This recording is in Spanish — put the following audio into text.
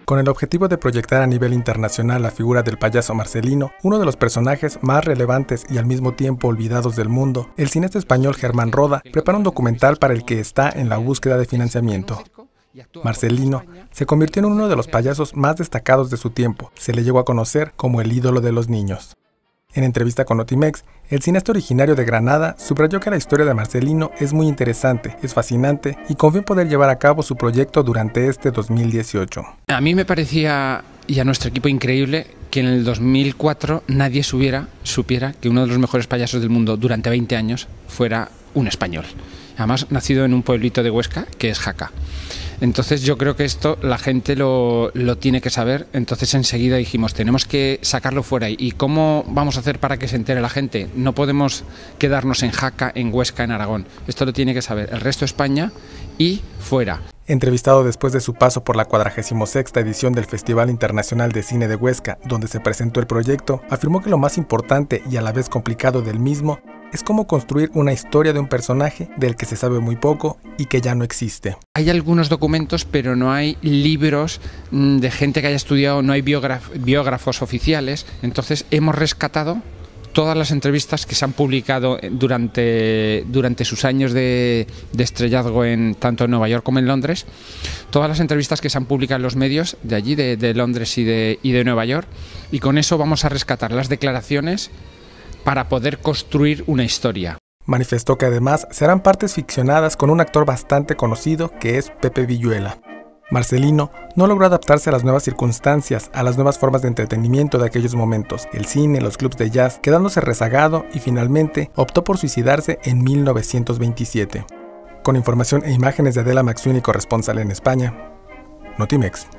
Con el objetivo de proyectar a nivel internacional la figura del payaso Marcelino, uno de los personajes más relevantes y al mismo tiempo olvidados del mundo, el cineasta español Germán Roda prepara un documental para el que está en la búsqueda de financiamiento. Marcelino se convirtió en uno de los payasos más destacados de su tiempo. Se le llegó a conocer como el ídolo de los niños. En entrevista con Notimex, el cineasta originario de Granada subrayó que la historia de Marcelino es muy interesante, es fascinante y confía en poder llevar a cabo su proyecto durante este 2018. A mí me parecía, y a nuestro equipo, increíble que en el 2004 nadie supiera que uno de los mejores payasos del mundo durante 20 años fuera un español. Además, nacido en un pueblito de Huesca, que es Jaca. Entonces yo creo que esto la gente lo tiene que saber. Entonces enseguida dijimos, tenemos que sacarlo fuera. ¿Y cómo vamos a hacer para que se entere la gente? No podemos quedarnos en Jaca, en Huesca, en Aragón. Esto lo tiene que saber el resto de España y fuera. Entrevistado después de su paso por la 46ª edición del Festival Internacional de Cine de Huesca, donde se presentó el proyecto, afirmó que lo más importante y a la vez complicado del mismo es cómo construir una historia de un personaje del que se sabe muy poco y que ya no existe. Hay algunos documentos, pero no hay libros de gente que haya estudiado, no hay biógrafos oficiales. Entonces hemos rescatado todas las entrevistas que se han publicado durante sus años de estrellazgo tanto en Nueva York como en Londres, todas las entrevistas que se han publicado en los medios de allí, de Londres y de Nueva York, y con eso vamos a rescatar las declaraciones para poder construir una historia. Manifestó que además serán partes ficcionadas con un actor bastante conocido que es Pepe Villuela. Marcelino no logró adaptarse a las nuevas circunstancias, a las nuevas formas de entretenimiento de aquellos momentos, el cine, los clubs de jazz, quedándose rezagado y finalmente optó por suicidarse en 1927. Con información e imágenes de Adela Maxwini, corresponsal en España, Notimex.